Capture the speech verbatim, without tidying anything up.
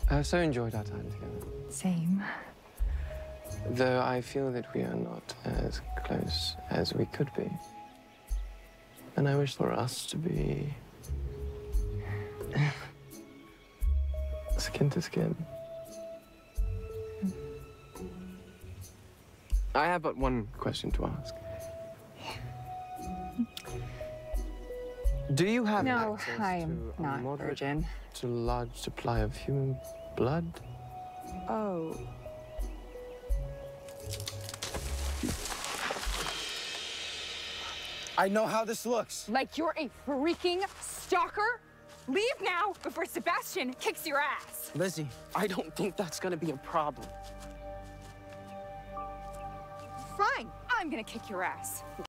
I've so enjoyed our time together. Same. Though I feel that we are not as close as we could be. And I wish for us to be skin to skin. I have but one question to ask. Do you have no, access I'm to not a moderate virgin. to large supply of human blood? Oh. I know how this looks. Like you're a freaking stalker? Leave now before Sebastian kicks your ass. Lizzie, I don't think that's gonna be a problem. Fine, I'm gonna kick your ass.